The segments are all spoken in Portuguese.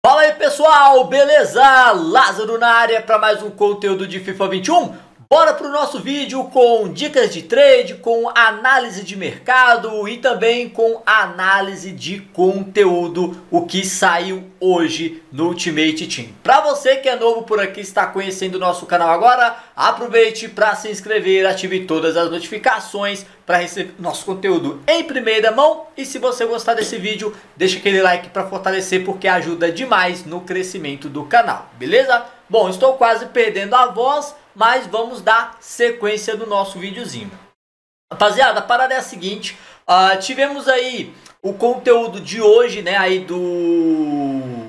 Fala aí pessoal, beleza? Lázaro na área para mais um conteúdo de FIFA 21. Bora pro nosso vídeo com dicas de trade, com análise de mercado e também com análise de conteúdo, o que saiu hoje no Ultimate Team. Para você que é novo por aqui, está conhecendo o nosso canal agora, aproveite para se inscrever, ative todas as notificações para receber nosso conteúdo em primeira mão. E se você gostar desse vídeo, deixa aquele like para fortalecer, porque ajuda demais no crescimento do canal, beleza? Bom, estou quase perdendo a voz, mas vamos dar sequência no nosso videozinho. Rapaziada, a parada é a seguinte, tivemos aí o conteúdo de hoje, né, aí do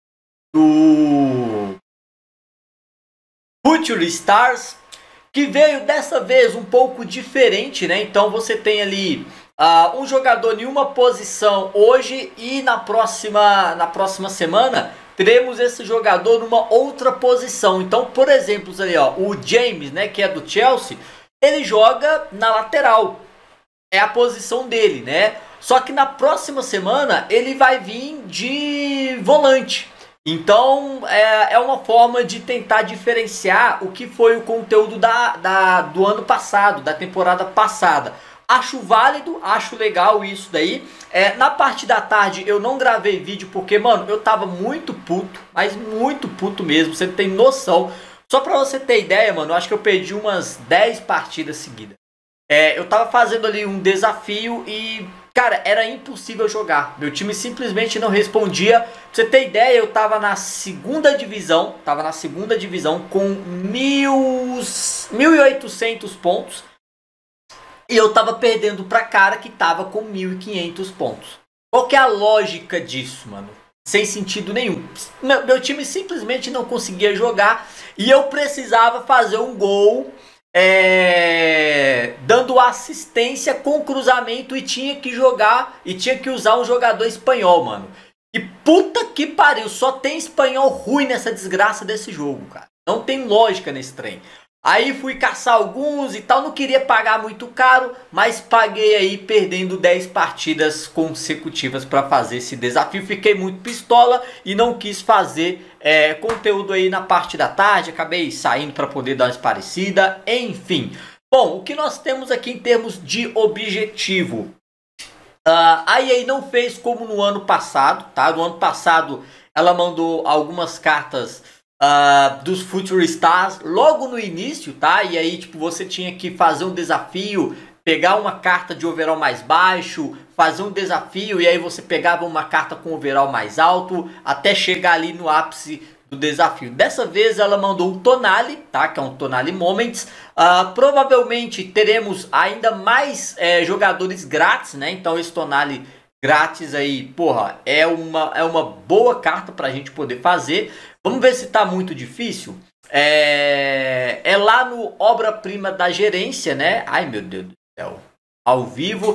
Future Stars, que veio dessa vez um pouco diferente, né? Então você tem ali um jogador em uma posição hoje e na próxima semana teremos esse jogador numa outra posição. Então, por exemplo, aí, ó, o James, né, que é do Chelsea, ele joga na lateral. É a posição dele, né? Só que na próxima semana ele vai vir de volante. Então, é uma forma de tentar diferenciar o que foi o conteúdo do ano passado, da temporada passada. Acho válido, acho legal isso daí. Na parte da tarde eu não gravei vídeo porque, mano, eu tava muito puto, mas muito puto mesmo, você não tem noção. Só pra você ter ideia, mano, eu acho que eu perdi umas 10 partidas seguidas. Eu tava fazendo ali um desafio e, cara, era impossível jogar. Meu time simplesmente não respondia. Pra você ter ideia, eu tava na segunda divisão, com 1.800 pontos. E eu tava perdendo pra cara que tava com 1.500 pontos. Qual que é a lógica disso, mano? Sem sentido nenhum. Meu time simplesmente não conseguia jogar. E eu precisava fazer um gol dando assistência com cruzamento. E tinha que jogar. E tinha que usar um jogador espanhol, mano. E puta que pariu. Só tem espanhol ruim nessa desgraça desse jogo, cara. Não tem lógica nesse trem. Aí fui caçar alguns e tal, não queria pagar muito caro, mas paguei aí perdendo 10 partidas consecutivas para fazer esse desafio. Fiquei muito pistola e não quis fazer conteúdo aí na parte da tarde, acabei saindo para poder dar uma esparecida, enfim. Bom, o que nós temos aqui em termos de objetivo? A EA não fez como no ano passado, tá? No ano passado ela mandou algumas cartas dos Future Stars logo no início, tá? E aí, tipo, você tinha que fazer um desafio, pegar uma carta de overall mais baixo, fazer um desafio, e aí você pegava uma carta com overall mais alto, até chegar ali no ápice do desafio. Dessa vez ela mandou um Tonali, tá? Que é um Tonali Moments. Provavelmente teremos ainda mais jogadores grátis, né? Então esse Tonali grátis aí, porra, é uma boa carta pra gente poder fazer. Vamos ver se tá muito difícil. É lá no obra-prima da gerência, né? Ai, meu Deus do céu. Ao vivo.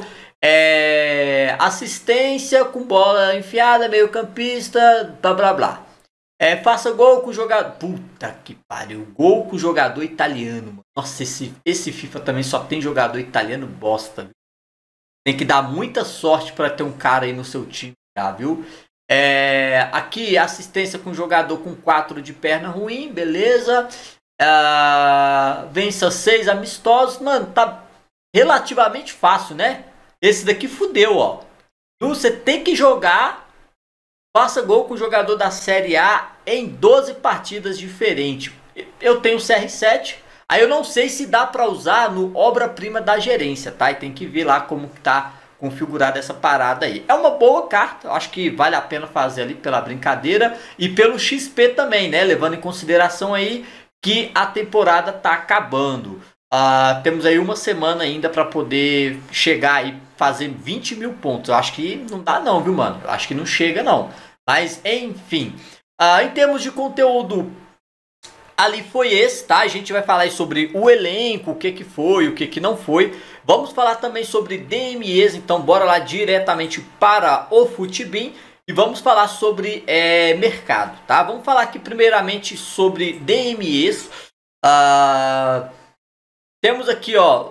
Assistência com bola enfiada, meio campista, blá blá blá. Faça gol com o jogador. Puta que pariu. Gol com o jogador italiano, mano. Nossa, esse FIFA também só tem jogador italiano bosta, viu? Tem que dar muita sorte para ter um cara aí no seu time, tá, viu? Aqui assistência com jogador com 4 de perna ruim, beleza. Vença 6 amistosos. Mano, tá relativamente fácil, né? Esse daqui fudeu, ó. Você tem que jogar. Faça gol com o jogador da Série A em 12 partidas diferentes. Eu tenho CR7. Aí eu não sei se dá para usar no obra-prima da gerência, tá? E tem que ver lá como que tá configurada essa parada aí. É uma boa carta, acho que vale a pena fazer ali pela brincadeira e pelo XP também, né? Levando em consideração aí que a temporada tá acabando. Temos aí uma semana ainda para poder chegar e fazer 20 mil pontos. Eu acho que não dá não, viu, mano? Eu acho que não chega não. Mas, enfim. Em termos de conteúdo, ali foi esse, tá? A gente vai falar sobre o elenco, o que que foi, o que que não foi. Vamos falar também sobre DMEs, então bora lá diretamente para o Futibin. E vamos falar sobre mercado, tá? Vamos falar aqui primeiramente sobre DMEs. Temos aqui, ó.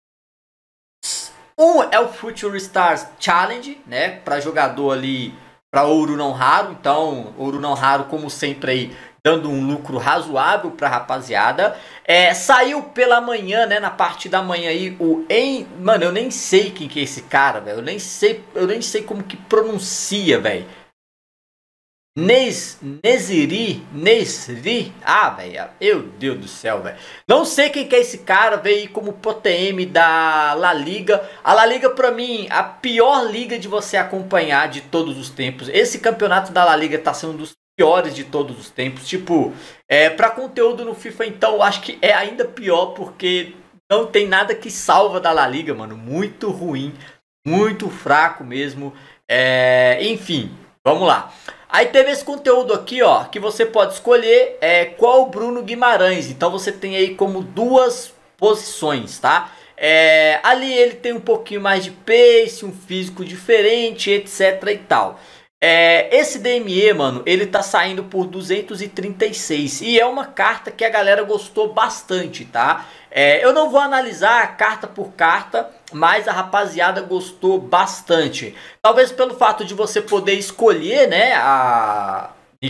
Um é o Future Stars Challenge, né? Para jogador ali para ouro não raro. Então, ouro não raro, como sempre aí, dando um lucro razoável para a rapaziada. Saiu pela manhã, né, na parte da manhã aí, mano, eu nem sei quem que é esse cara, velho. Eu nem sei como que pronuncia, velho. Nesri, ah, velho, meu Deus do céu, velho. Não sei quem que é esse cara, veio como ProTM da La Liga. A La Liga, pra mim, a pior liga de você acompanhar de todos os tempos. Esse campeonato da La Liga tá sendo um dos piores de todos os tempos. Tipo, pra conteúdo no FIFA, então, acho que é ainda pior, porque não tem nada que salva da La Liga, mano. Muito ruim, muito fraco mesmo. Enfim, vamos lá. Aí teve esse conteúdo aqui, ó, que você pode escolher qual Bruno Guimarães. Então você tem aí como duas posições, tá? Ali ele tem um pouquinho mais de pace, um físico diferente, etc e tal. Esse DME, mano, ele tá saindo por 236 e é uma carta que a galera gostou bastante, tá? Eu não vou analisar carta por carta, mas a rapaziada gostou bastante. Talvez pelo fato de você poder escolher, né, de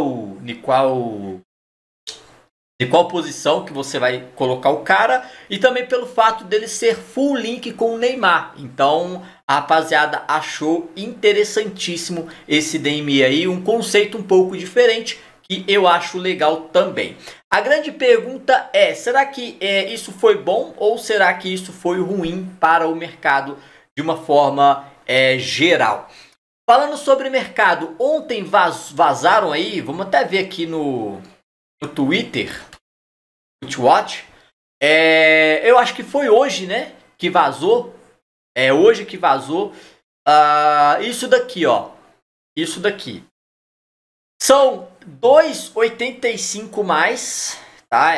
qual posição que você vai colocar o cara, e também pelo fato dele ser full link com o Neymar. Então a rapaziada achou interessantíssimo esse DME aí, um conceito um pouco diferente que eu acho legal também. A grande pergunta é, será que isso foi bom ou será que isso foi ruim para o mercado de uma forma geral? Falando sobre mercado, ontem vazaram aí, vamos até ver aqui no Twitter, Twitch, eu acho que foi hoje, né, que vazou. Hoje que vazou. Isso daqui, ó. Isso daqui. São 2,85 mais, tá?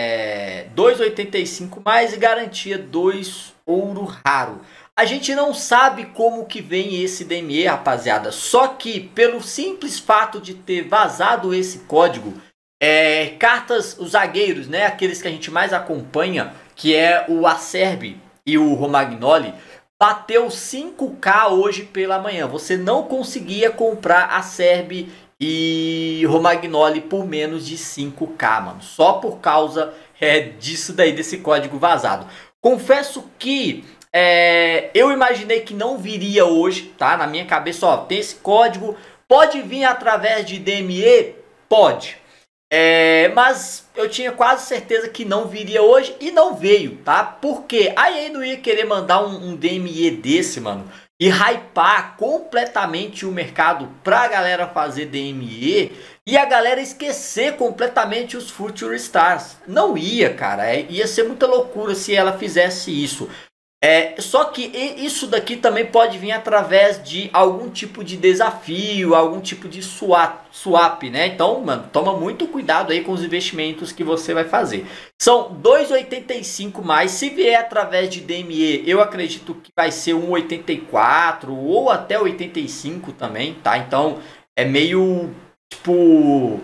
2,85 mais e garantia 2 ouro raro. A gente não sabe como que vem esse DME, rapaziada. Só que pelo simples fato de ter vazado esse código, cartas, os zagueiros, né? Aqueles que a gente mais acompanha, que é o Acerbi e o Romagnoli, bateu 5k hoje pela manhã. Você não conseguia comprar Acerbi e Romagnoli por menos de 5k, mano. Só por causa disso daí, desse código vazado. Confesso que eu imaginei que não viria hoje, tá? Na minha cabeça, ó, tem esse código. Pode vir através de DME? Pode. Mas eu tinha quase certeza que não viria hoje e não veio, tá? Porque a EA não ia querer mandar um DME desse, mano, e hypar completamente o mercado pra galera fazer DME e a galera esquecer completamente os Future Stars. Não ia, cara. Ia ser muita loucura se ela fizesse isso. Só que isso daqui também pode vir através de algum tipo de desafio, algum tipo de swap, né? Então, mano, toma muito cuidado aí com os investimentos que você vai fazer. São 2,85 mais. Se vier através de DME, eu acredito que vai ser 1,84 ou até 85 também, tá? Então, é meio, tipo...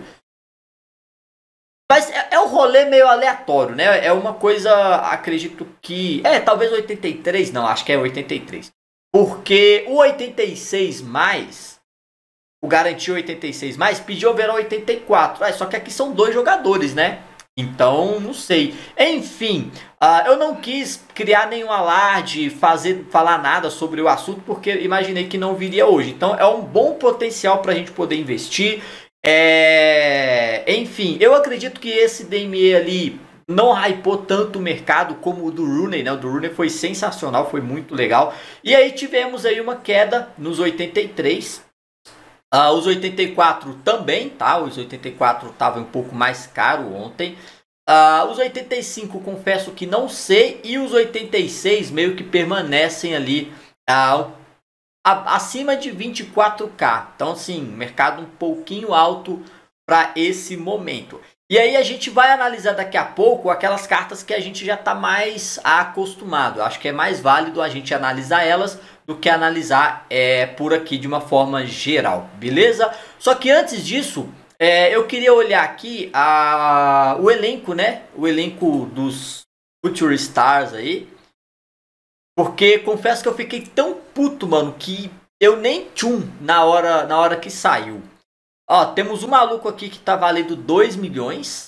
Mas é um rolê meio aleatório, né? É uma coisa, acredito que... talvez 83, não, acho que é 83. Porque o 86 mais, o garantiu 86 mais, pediu overall 84. Só que aqui são dois jogadores, né? Então, não sei. Enfim, eu não quis criar nenhum alarde, falar nada sobre o assunto, porque imaginei que não viria hoje. Então, é um bom potencial para a gente poder investir. Enfim, eu acredito que esse DME ali não hypou tanto o mercado como o do Rooney, né? O do Rooney foi sensacional, foi muito legal. E aí tivemos aí uma queda nos 83. Os 84 também, tá? Os 84 estavam um pouco mais caro ontem. Os 85 confesso que não sei. E os 86 meio que permanecem ali acima de 24k. Então assim, mercado um pouquinho alto para esse momento. E aí a gente vai analisar daqui a pouco aquelas cartas que a gente já está mais acostumado. Eu acho que é mais válido a gente analisar elas do que analisar por aqui de uma forma geral, beleza? Só que antes disso, eu queria olhar aqui o elenco, né? O elenco dos Future Stars aí. Porque confesso que eu fiquei tão puto, mano, que eu nem tchum na hora que saiu. Ó, temos um maluco aqui que tá valendo 2 milhões.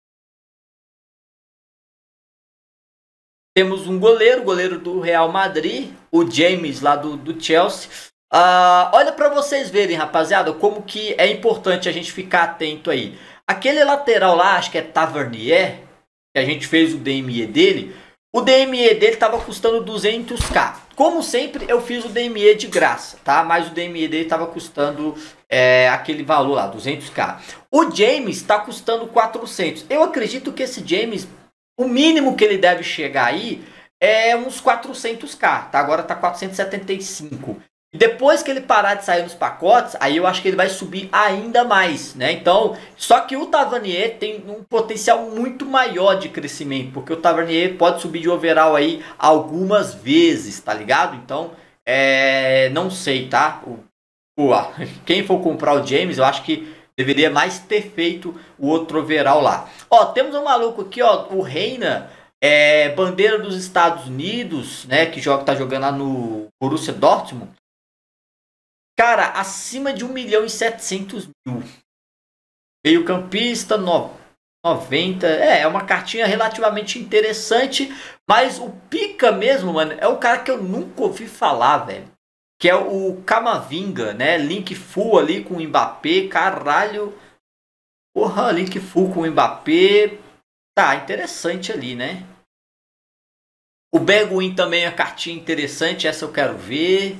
Temos um goleiro do Real Madrid, o James lá do Chelsea. Olha para vocês verem, rapaziada, como que é importante a gente ficar atento aí. Aquele lateral lá, acho que é Tavernier, que a gente fez o DME dele. O DME dele tava custando 200k. Como sempre, eu fiz o DME de graça, tá? Mas o DME dele tava custando aquele valor lá, 200k. O James tá custando 400. Eu acredito que esse James, o mínimo que ele deve chegar aí é uns 400k, tá? Agora tá 475. E depois que ele parar de sair nos pacotes, aí eu acho que ele vai subir ainda mais, né? Então, só que o Tavernier tem um potencial muito maior de crescimento, porque o Tavernier pode subir de overall aí algumas vezes, tá ligado? Então, não sei, tá? Quem for comprar o James, eu acho que deveria mais ter feito o outro overall lá. Ó, temos um maluco aqui, ó, o Reina, bandeira dos Estados Unidos, né? Que tá jogando lá no Borussia Dortmund. Cara, acima de 1.700.000. Meio campista, 90. É uma cartinha relativamente interessante. Mas o pica mesmo, mano, é um cara que eu nunca ouvi falar, velho. Que é o Camavinga, né? Link full ali com o Mbappé. Caralho. Porra, link full com o Mbappé. Tá, interessante ali, né? O Bergwijn também é cartinha interessante. Essa eu quero ver.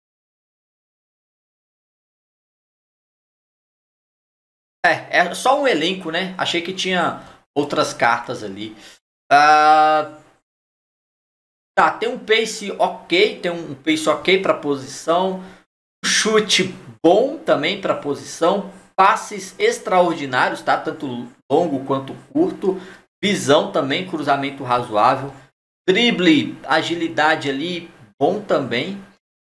É só um elenco, né? Achei que tinha outras cartas ali. Tá, tem um pace ok. Tem um pace ok para posição. Um chute bom também para posição. Passes extraordinários, tá? Tanto longo quanto curto. Visão também, cruzamento razoável. Drible, agilidade ali, bom também.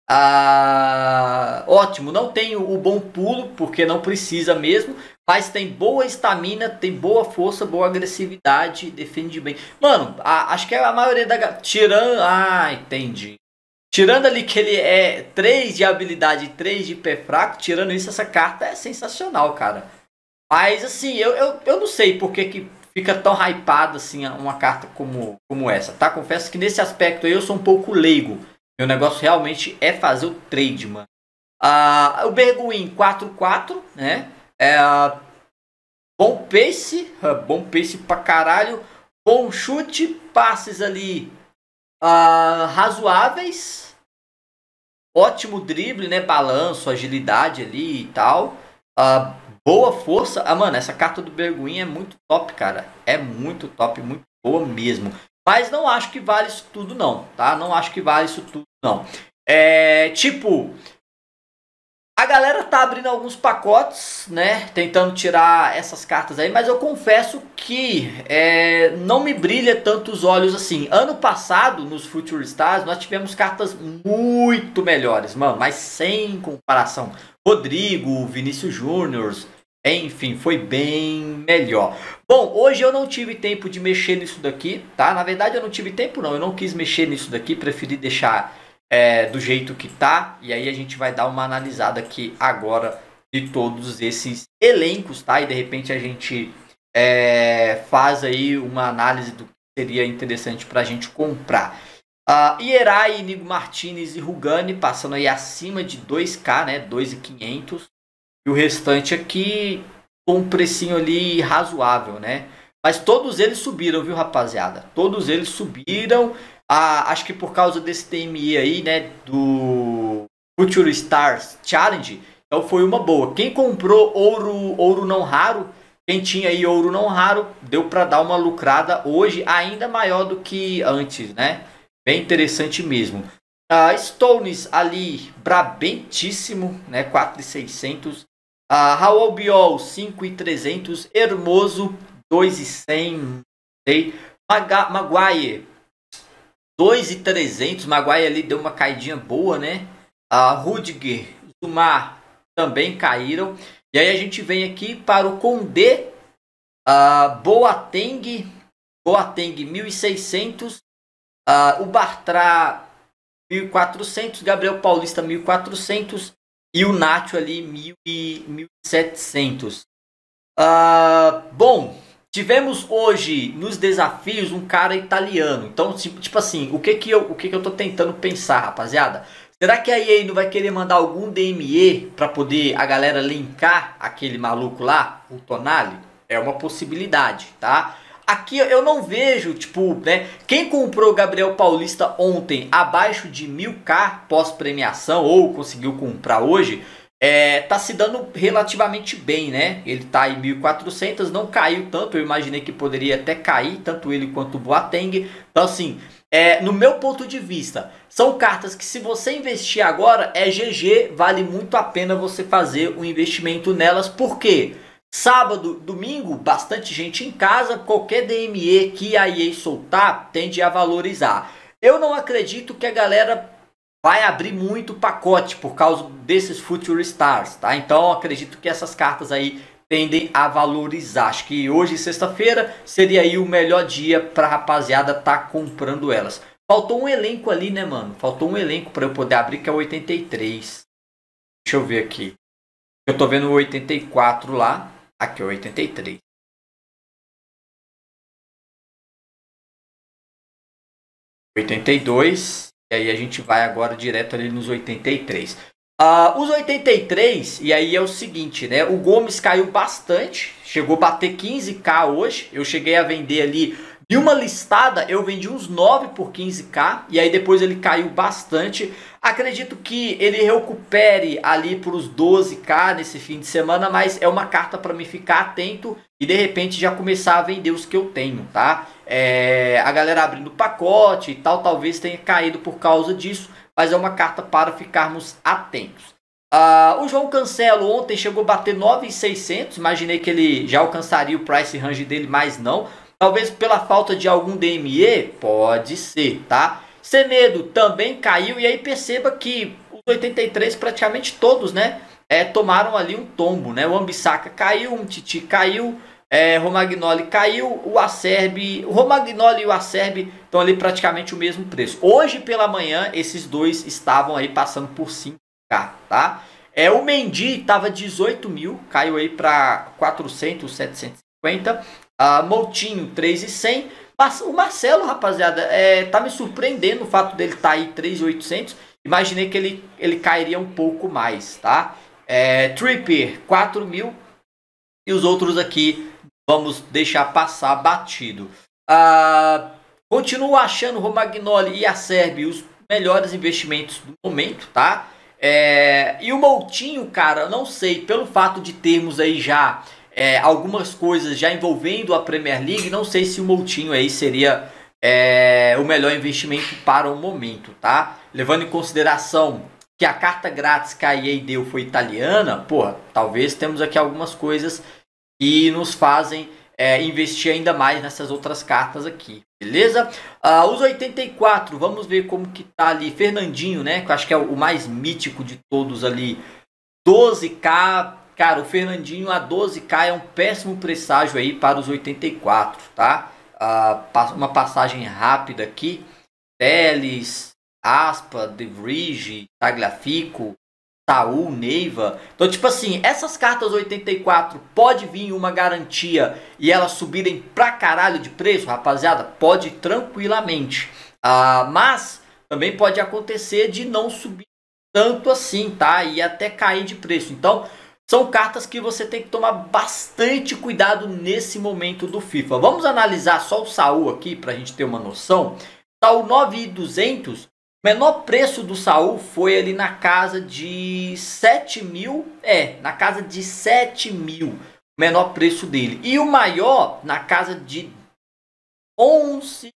Ótimo, não tem o bom pulo, porque não precisa mesmo. Mas tem boa estamina, tem boa força, boa agressividade, defende bem. Mano, acho que a maioria da... Tirando... entendi. Tirando ali que ele é 3 de habilidade e 3 de pé fraco, tirando isso, essa carta é sensacional, cara. Mas assim, eu não sei por que fica tão hypado assim uma carta como essa, tá? Confesso que nesse aspecto aí eu sou um pouco leigo. Meu negócio realmente é fazer o trade, mano. O Bergwijn 4-4, né? Bom pace pra caralho. Bom chute, passes ali razoáveis. Ótimo drible, né? Balanço, agilidade ali e tal. Boa força. Mano, essa carta do Bergwijn é muito top, cara. É muito top, muito boa mesmo. Mas não acho que vale isso tudo não, tá? Não acho que vale isso tudo não. Tipo, a galera tá abrindo alguns pacotes, né? Tentando tirar essas cartas aí, mas eu confesso que não me brilha tanto os olhos assim. Ano passado, nos Future Stars, nós tivemos cartas muito melhores, mano. Mas sem comparação. Rodrigo, Vinícius Júnior, enfim, foi bem melhor. Bom, hoje eu não tive tempo de mexer nisso daqui, tá? Na verdade eu não tive tempo não, eu não quis mexer nisso daqui, preferi deixar do jeito que tá. E aí a gente vai dar uma analisada aqui agora de todos esses elencos, tá? E de repente a gente faz aí uma análise do que seria interessante pra gente comprar. Ierai, Inigo Martinez e Rugani passando aí acima de 2k, né? 2.500. E o restante aqui com um precinho ali razoável, né? Mas todos eles subiram, viu, rapaziada? Todos eles subiram. Acho que por causa desse TMI aí, né? Do Future Stars Challenge. Então foi uma boa. Quem comprou ouro não raro, quem tinha aí ouro não raro, deu para dar uma lucrada hoje ainda maior do que antes, né? Bem interessante mesmo. Stones ali, brabentíssimo, né? 4.600. Raul Biol, 5.300. Hermoso, 2.100. Maguire, 2.300. Maguire ali deu uma caidinha boa, né? Rudiger, Zumar também caíram. E aí a gente vem aqui para o Condé. Boateng 1.600. O Bartra 1.400, Gabriel Paulista 1.400 e o Nacho ali 1.700. Bom, tivemos hoje nos desafios um cara italiano. Então, tipo assim, o que eu tô tentando pensar, rapaziada? Será que a EA não vai querer mandar algum DME para poder a galera linkar aquele maluco lá, o Tonali? É uma possibilidade, tá? Aqui eu não vejo, tipo, né? Quem comprou o Gabriel Paulista ontem abaixo de 1000k pós-premiação ou conseguiu comprar hoje, tá se dando relativamente bem, né? Ele tá em 1.400, não caiu tanto, eu imaginei que poderia até cair, tanto ele quanto o Boateng. Então assim, no meu ponto de vista, são cartas que se você investir agora é GG, vale muito a pena você fazer um investimento nelas, por quê? Sábado, domingo, bastante gente em casa, qualquer DME que a EA soltar tende a valorizar. Eu não acredito que a galera vai abrir muito pacote por causa desses Future Stars, tá? Então acredito que essas cartas aí tendem a valorizar. Acho que hoje, sexta-feira, seria aí o melhor dia pra rapaziada tá comprando elas. Faltou um elenco ali, né, mano? Faltou um elenco pra eu poder abrir, que é o 83. Deixa eu ver aqui. Eu tô vendo o 84 lá. Aqui é o 83. (82) e aí a gente vai agora direto ali nos 83. Os 83, e aí é o seguinte, né? O Gomes caiu bastante, chegou a bater 15k hoje. Eu cheguei a vender ali, de uma listada, eu vendi uns 9 por 15k, e aí depois ele caiu bastante. Acredito que ele recupere ali para os 12k nesse fim de semana, mas é uma carta para me ficar atento e de repente já começar a vender os que eu tenho, tá? A galera abrindo pacote e tal, talvez tenha caído por causa disso, mas é uma carta para ficarmos atentos. O João Cancelo ontem chegou a bater 9.600, imaginei que ele já alcançaria o price range dele, mas não. Talvez pela falta de algum DME, pode ser, tá? Semedo também caiu, e aí perceba que os 83 praticamente todos, né, tomaram ali um tombo, né? O Ambissaca caiu, um Titi caiu, Romagnoli caiu, o Acerbi, o Romagnoli e o Acerbi estão ali praticamente o mesmo preço. Hoje pela manhã esses dois estavam aí passando por 5k, tá? O Mendy estava 18 mil, caiu aí para 400, 750. Moutinho 3.100. O Marcelo, rapaziada, tá me surpreendendo o fato dele estar aí 3.800. Imaginei que ele cairia um pouco mais, tá? Trippier 4 mil. E os outros aqui vamos deixar passar batido. Continuo achando Romagnoli e Acerbi os melhores investimentos do momento, tá? E o Moutinho, cara, não sei, pelo fato de termos aí já algumas coisas já envolvendo a Premier League, não sei se o Moutinho aí seria o melhor investimento para o momento, tá? Levando em consideração que a carta grátis que a EA deu foi italiana, porra, talvez temos aqui algumas coisas que nos fazem investir ainda mais nessas outras cartas aqui, beleza? Os 84, vamos ver como que tá ali. Fernandinho, né, que eu acho que é o mais mítico de todos ali, 12k. Cara, o Fernandinho a 12k é um péssimo presságio aí para os 84, tá? Uma passagem rápida aqui. Teles, Aspa, De Vrij, Tagliafico, Saul, Neiva. Então, tipo assim, essas cartas 84 pode vir uma garantia e elas subirem pra caralho de preço, rapaziada? Pode tranquilamente. Mas também pode acontecer de não subir tanto assim, tá? E até cair de preço. Então, são cartas que você tem que tomar bastante cuidado nesse momento do FIFA. Vamos analisar só o Saul aqui para a gente ter uma noção. Saul 9.200, o menor preço do Saul foi ali na casa de 7 mil. Na casa de 7 mil, o menor preço dele. E o maior na casa de 11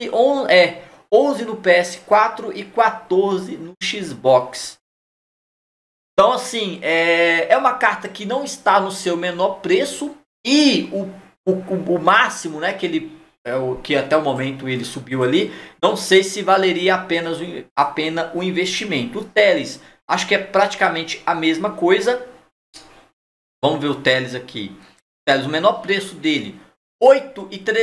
no PS4 e 14 no Xbox. Então assim, é uma carta que não está no seu menor preço e o máximo, né, que até o momento ele subiu ali, não sei se valeria a pena o investimento. O Teles, acho que é praticamente a mesma coisa. Vamos ver o Teles aqui. O Teles, o menor preço dele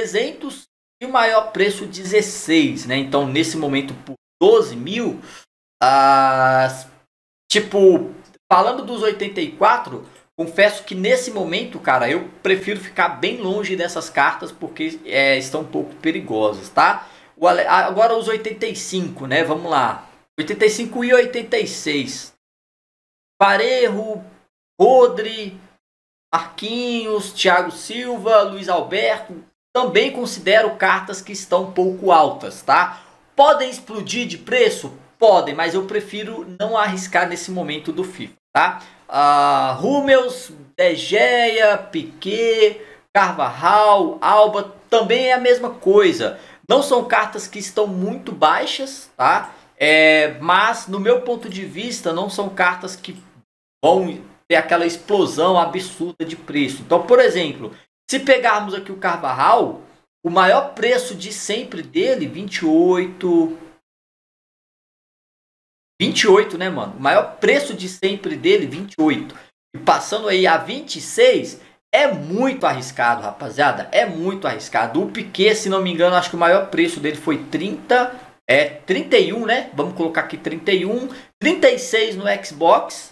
8.300 e o maior preço 16, né? Então nesse momento por 12 mil, Tipo, falando dos 84, confesso que nesse momento, cara, eu prefiro ficar bem longe dessas cartas porque estão um pouco perigosas, tá? Agora os 85, né? Vamos lá. 85 e 86. Parejo, Rodri, Marquinhos, Thiago Silva, Luiz Alberto. Também considero cartas que estão um pouco altas, tá? Podem explodir de preço? Podem, mas eu prefiro não arriscar nesse momento do FIFA, tá? Hummels, De Gea, Piquet, Carvajal, Alba, também é a mesma coisa. Não são cartas que estão muito baixas, tá? Mas no meu ponto de vista não são cartas que vão ter aquela explosão absurda de preço. Então, por exemplo, se pegarmos aqui o Carvajal, o maior preço de sempre dele, 28, né, mano? O maior preço de sempre dele, 28. E passando aí a 26, é muito arriscado, rapaziada. É muito arriscado. O Piquet, se não me engano, acho que o maior preço dele foi 31, né? Vamos colocar aqui 31. 36 no Xbox.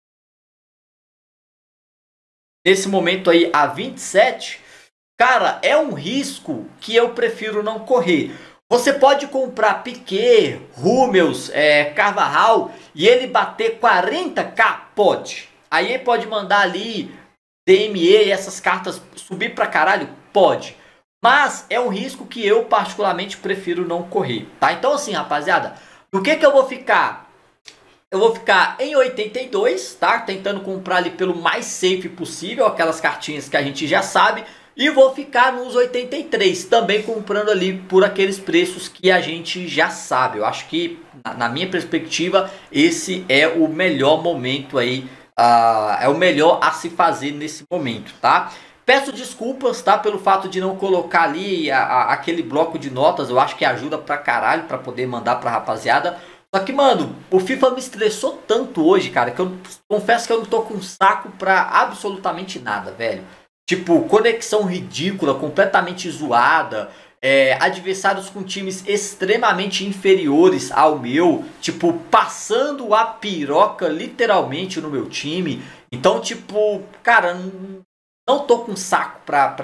Nesse momento aí a 27. Cara, é um risco que eu prefiro não correr. Você pode comprar Piquet, Hummels, Carvajal e ele bater 40k? Pode. Aí ele pode mandar ali DME e essas cartas subir pra caralho? Pode. Mas é um risco que eu particularmente prefiro não correr, tá? Então assim, rapaziada, do que eu vou ficar? Eu vou ficar em 82, tá? Tentando comprar ali pelo mais safe possível, aquelas cartinhas que a gente já sabe. E vou ficar nos 83, também comprando ali por aqueles preços que a gente já sabe. Eu acho que, na minha perspectiva, esse é o melhor momento aí, é o melhor a se fazer nesse momento, tá? Peço desculpas, tá, pelo fato de não colocar ali aquele bloco de notas. Eu acho que ajuda pra caralho pra poder mandar pra rapaziada. Só que, mano, o FIFA me estressou tanto hoje, cara, que eu confesso que eu não tô com saco pra absolutamente nada, velho. Tipo, conexão ridícula, completamente zoada, adversários com times extremamente inferiores ao meu, tipo, passando a piroca literalmente no meu time. Então, tipo, cara, não tô com saco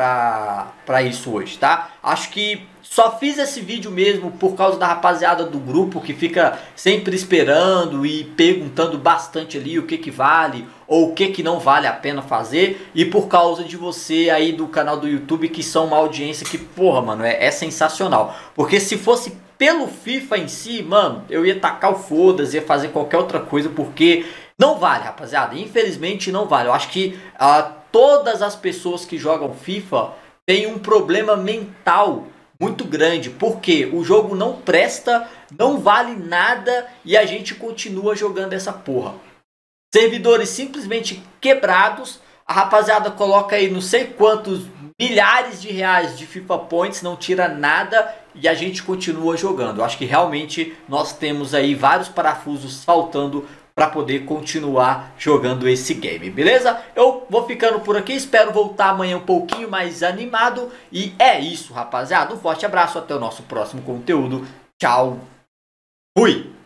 pra isso hoje, tá? Acho que só fiz esse vídeo mesmo por causa da rapaziada do grupo que fica sempre esperando e perguntando bastante ali o que vale ou o que não vale a pena fazer. E por causa de você aí do canal do YouTube, que são uma audiência que, porra, mano, é sensacional. Porque se fosse pelo FIFA em si, mano, eu ia tacar o foda-se, ia fazer qualquer outra coisa, porque não vale, rapaziada. Infelizmente não vale. Eu acho que todas as pessoas que jogam FIFA têm um problema mental muito grande, porque o jogo não presta, não vale nada e a gente continua jogando essa porra. Servidores simplesmente quebrados, a rapaziada coloca aí não sei quantos milhares de reais de FIFA Points, não tira nada e a gente continua jogando. Eu acho que realmente nós temos aí vários parafusos faltando para poder continuar jogando esse game, beleza? Eu vou ficando por aqui, espero voltar amanhã um pouquinho mais animado. E é isso, rapaziada. Um forte abraço, até o nosso próximo conteúdo. Tchau, fui!